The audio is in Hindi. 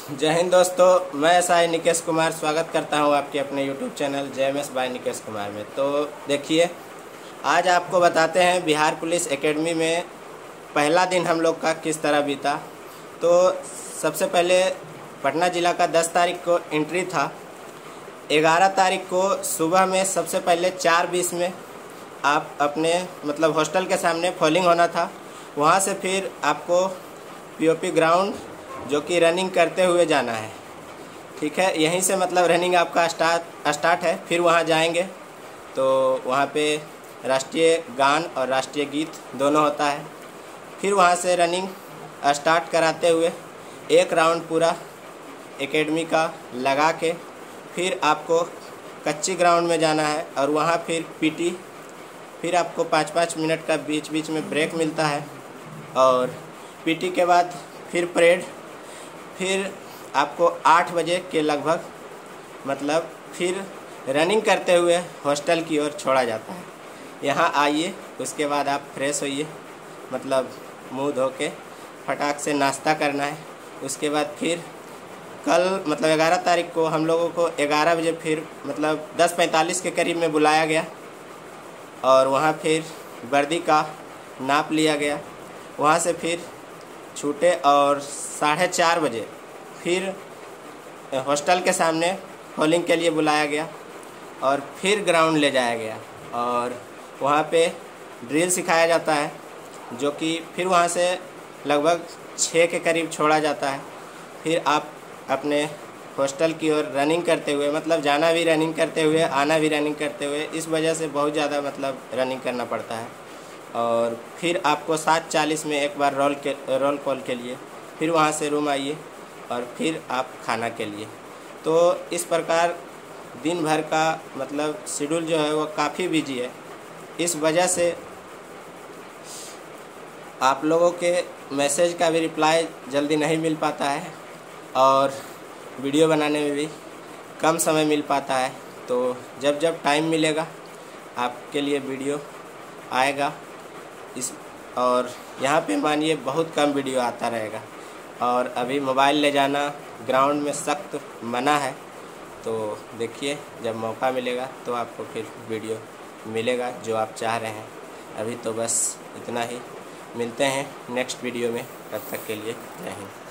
जय हिंद दोस्तों, मैं साई निकेश कुमार स्वागत करता हूं आपके अपने YouTube channel JMS by Nikesh Kumar में। तो देखिए, आज आपको बताते हैं बिहार पुलिस एकेडमी में पहला दिन हम लोग का किस तरह बीता। तो सबसे पहले पटना ज़िला का 10 तारीख को एंट्री था। 11 तारीख को सुबह में सबसे पहले 4:20 में आप अपने हॉस्टल के सामने फॉलिंग होना था। वहाँ से फिर आपको POP ग्राउंड जो कि रनिंग करते हुए जाना है। ठीक है, यहीं से रनिंग आपका स्टार्ट है। फिर वहाँ जाएंगे तो वहाँ पे राष्ट्रीय गान और राष्ट्रीय गीत दोनों होता है। फिर वहाँ से रनिंग स्टार्ट कराते हुए एक राउंड पूरा एकेडमी का लगा के फिर आपको कच्ची ग्राउंड में जाना है और वहाँ फिर PT, फिर आपको 5-5 मिनट का बीच बीच में ब्रेक मिलता है और PT के बाद फिर परेड। फिर आपको 8 बजे के लगभग फिर रनिंग करते हुए हॉस्टल की ओर छोड़ा जाता है। यहाँ आइए, उसके बाद आप फ्रेश होइए, मुंह धो के फटाक से नाश्ता करना है। उसके बाद फिर कल 11 तारीख को हम लोगों को 11 बजे फिर 10:45 के करीब में बुलाया गया और वहाँ फिर वर्दी का नाप लिया गया। वहाँ से फिर छूटे और 4:30 बजे फिर हॉस्टल के सामने फॉलिंग के लिए बुलाया गया और फिर ग्राउंड ले जाया गया और वहाँ पे ड्रिल सिखाया जाता है, जो कि फिर वहाँ से लगभग 6 के करीब छोड़ा जाता है। फिर आप अपने हॉस्टल की ओर रनिंग करते हुए जाना भी रनिंग करते हुए, आना भी रनिंग करते हुए, इस वजह से बहुत ज़्यादा रनिंग करना पड़ता है। और फिर आपको 7:40 में एक बार रोल कॉल के लिए फिर वहाँ से रूम आइए और फिर आप खाना के लिए। तो इस प्रकार दिन भर का शेड्यूल जो है वो काफ़ी बिजी है। इस वजह से आप लोगों के मैसेज का भी रिप्लाई जल्दी नहीं मिल पाता है और वीडियो बनाने में भी कम समय मिल पाता है। तो जब जब टाइम मिलेगा आपके लिए वीडियो आएगा। और यहाँ पे मानिए बहुत कम वीडियो आता रहेगा और अभी मोबाइल ले जाना ग्राउंड में सख्त मना है। तो देखिए, जब मौका मिलेगा तो आपको फिर वीडियो मिलेगा जो आप चाह रहे हैं। अभी तो बस इतना ही, मिलते हैं नेक्स्ट वीडियो में। तब तक के लिए जय हिंद।